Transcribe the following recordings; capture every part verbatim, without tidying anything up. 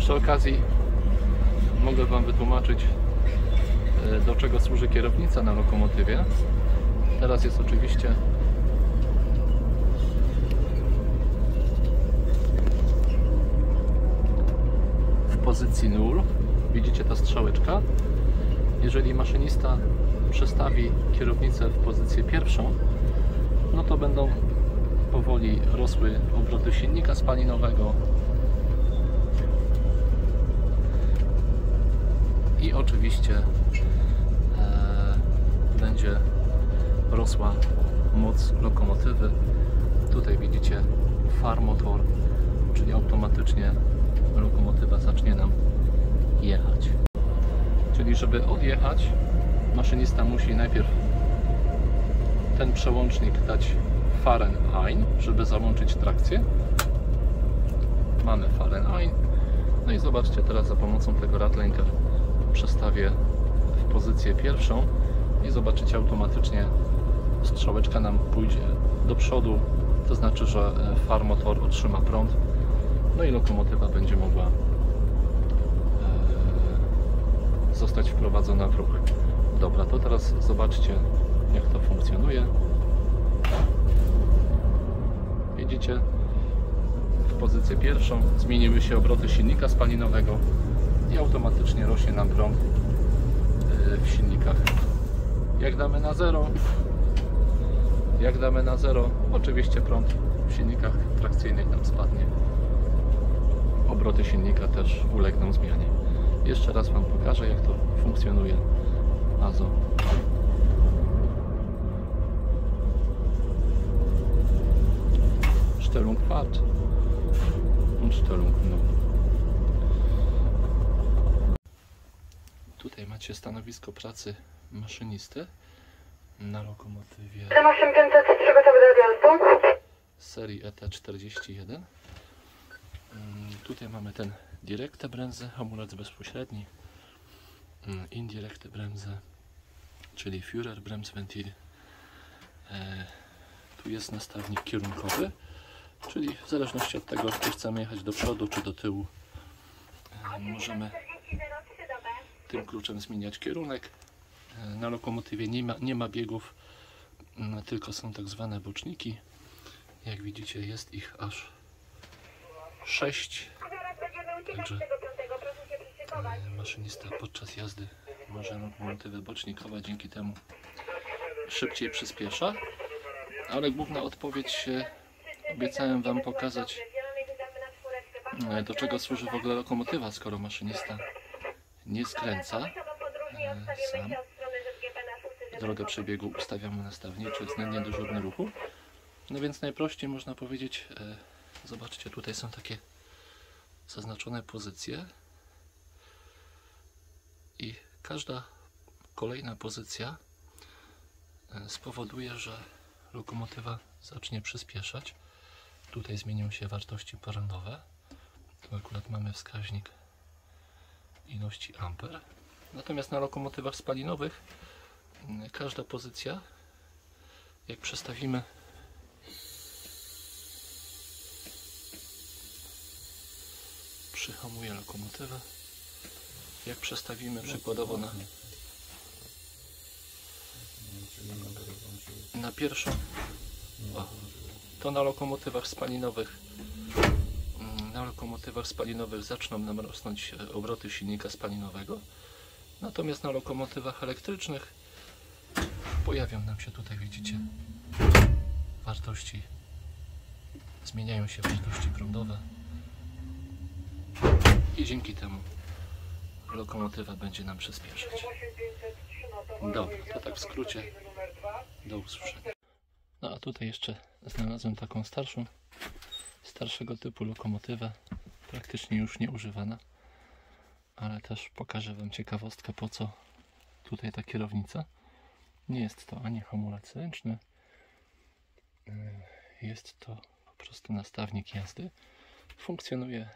Przy okazji mogę Wam wytłumaczyć, do czego służy kierownica na lokomotywie. Teraz jest oczywiście w pozycji nul. Widzicie ta strzałeczka? Jeżeli maszynista przestawi kierownicę w pozycję pierwszą, no to będą powoli rosły obroty silnika spalinowego i oczywiście e, będzie rosła moc lokomotywy. Tutaj widzicie far motor, czyli automatycznie lokomotywa zacznie nam jechać. Czyli żeby odjechać, maszynista musi najpierw ten przełącznik dać Fahren ein, żeby załączyć trakcję. Mamy Fahren ein. No i zobaczcie, teraz za pomocą tego Radlenker przestawię w pozycję pierwszą i zobaczycie, automatycznie strzałeczka nam pójdzie do przodu, to znaczy, że far motor otrzyma prąd, no i lokomotywa będzie mogła zostać wprowadzona w ruch. Dobra, to teraz zobaczcie, jak to funkcjonuje. Widzicie, w pozycję pierwszą zmieniły się obroty silnika spalinowego i automatycznie rośnie nam prąd w silnikach. Jak damy na zero, jak damy na zero, oczywiście prąd w silnikach trakcyjnych nam spadnie. Obroty silnika też ulegną zmianie. Jeszcze raz Wam pokażę, jak to funkcjonuje. Also. Stellung Fahrt und Stellung null. Tutaj macie stanowisko pracy maszynisty na lokomotywie osiem pięćset gotowy do odjazdu. serii E T czterdzieści jeden. Tutaj mamy ten direkte Bremse, hamulec bezpośredni, indirekte Bremse, czyli Führerbremsventil. Tu jest nastawnik kierunkowy, czyli w zależności od tego, czy chcemy jechać do przodu czy do tyłu, możemy tym kluczem zmieniać kierunek. Na lokomotywie nie ma, nie ma biegów, tylko są tak zwane boczniki. Jak widzicie, jest ich aż sześć. Także maszynista podczas jazdy może lokomotywę bocznikować, dzięki temu szybciej przyspiesza. Ale główna odpowiedź, obiecałem Wam pokazać, do czego służy w ogóle lokomotywa, skoro maszynista nie skręca sam. Drogę przebiegu ustawiamy na stawniczy, względnie dyżurny ruchu. No więc najprościej można powiedzieć, zobaczcie, tutaj są takie zaznaczone pozycje i każda kolejna pozycja spowoduje, że lokomotywa zacznie przyspieszać. Tutaj zmienią się wartości prądowe. Tu akurat mamy wskaźnik ilości amper. Natomiast na lokomotywach spalinowych każda pozycja, jak przestawimy przyhamuje lokomotywę, jak przestawimy przykładowo na na pierwszą, o, to na lokomotywach spalinowych na lokomotywach spalinowych zaczną nam rosnąć obroty silnika spalinowego, natomiast na lokomotywach elektrycznych pojawią nam się, tutaj widzicie, wartości, zmieniają się wartości prądowe i dzięki temu lokomotywa będzie nam przyspieszać. Dobra, to tak w skrócie. Do usłyszenia. No a tutaj jeszcze znalazłem taką starszą, starszego typu lokomotywę, praktycznie już nieużywana, ale też pokażę Wam ciekawostkę, po co tutaj ta kierownica. Nie jest to ani hamulec ręczny, jest to po prostu nastawnik jazdy. Funkcjonuje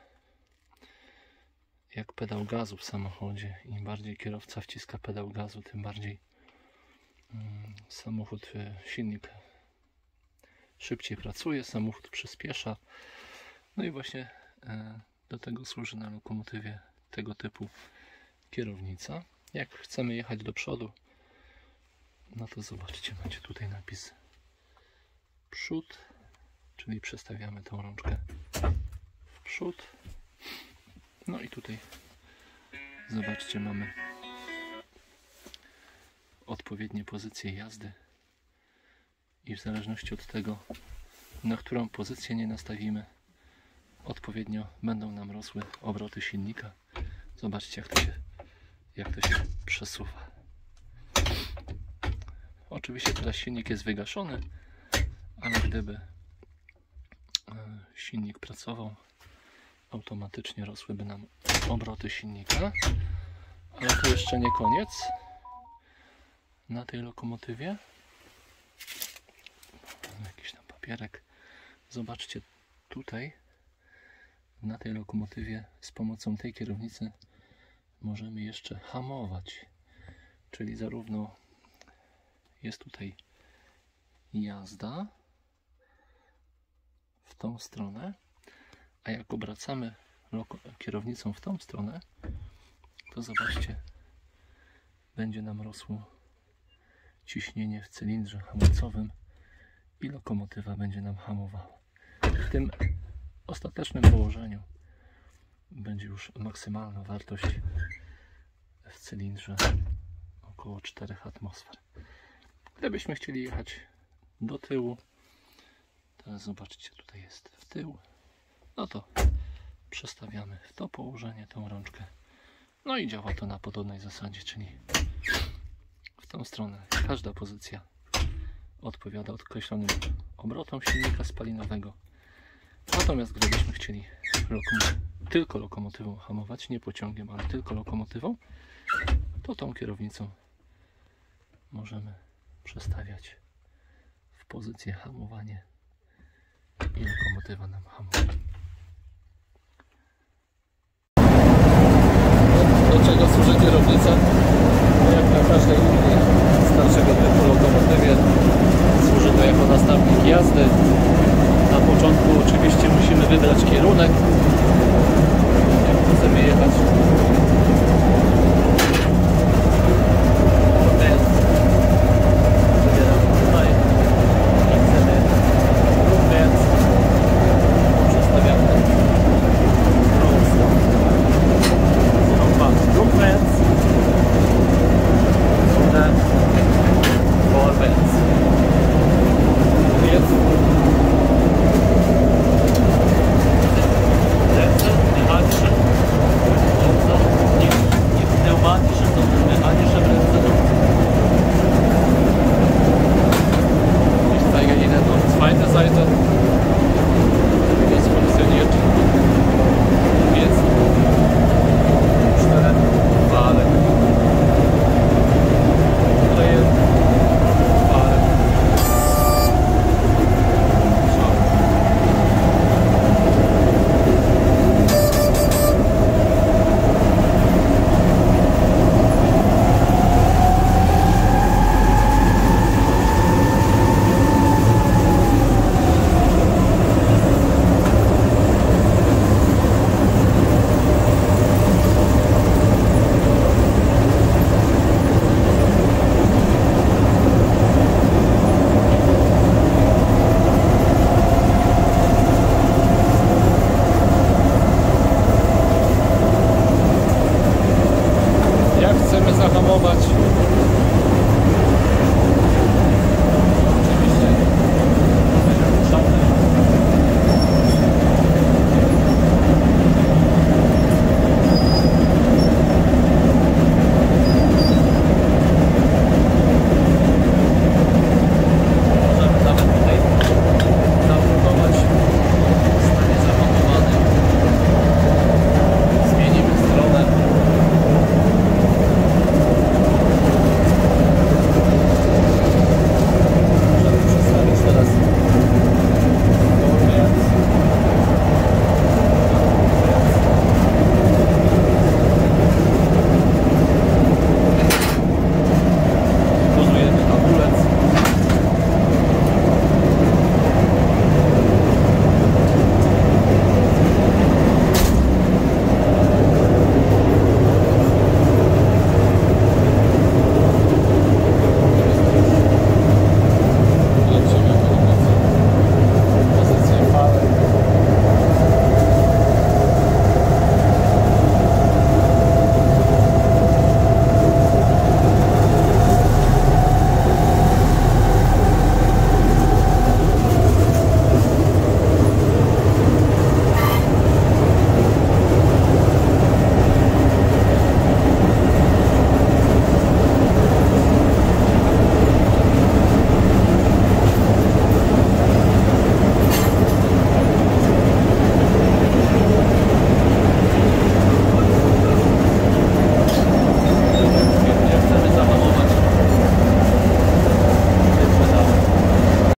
jak pedał gazu w samochodzie. Im bardziej kierowca wciska pedał gazu, tym bardziej samochód, silnik szybciej pracuje, samochód przyspiesza. No i właśnie Do tego służy na lokomotywie tego typu kierownica. Jak chcemy jechać do przodu, no to zobaczcie, macie tutaj napis przód, czyli przestawiamy tą rączkę w przód. No i tutaj zobaczcie, mamy odpowiednie pozycje jazdy i w zależności od tego, na którą pozycję nie nastawimy, odpowiednio będą nam rosły obroty silnika. Zobaczcie, jak to się, jak to się przesuwa. Oczywiście teraz silnik jest wygaszony, ale gdyby silnik pracował, automatycznie rosłyby nam obroty silnika. Ale to jeszcze nie koniec na tej lokomotywie. Jakiś tam papierek. Zobaczcie, tutaj na tej lokomotywie z pomocą tej kierownicy możemy jeszcze hamować. Czyli zarówno jest tutaj jazda w tą stronę, a jak obracamy kierownicą w tą stronę, to zobaczcie, będzie nam rosło ciśnienie w cylindrze hamulcowym i lokomotywa będzie nam hamowała. W tym ostatecznym położeniu będzie już maksymalna wartość w cylindrze około czterech atmosfer. Gdybyśmy chcieli jechać do tyłu, teraz zobaczcie, tutaj jest w tył, no to przestawiamy w to położenie tą rączkę. No i działa to na podobnej zasadzie, czyli w tą stronę każda pozycja odpowiada określonym obrotom silnika spalinowego. Natomiast gdybyśmy chcieli lokom tylko lokomotywą hamować, nie pociągiem, ale tylko lokomotywą, to tą kierownicą możemy przestawiać w pozycję hamowanie i lokomotywa nam hamuje.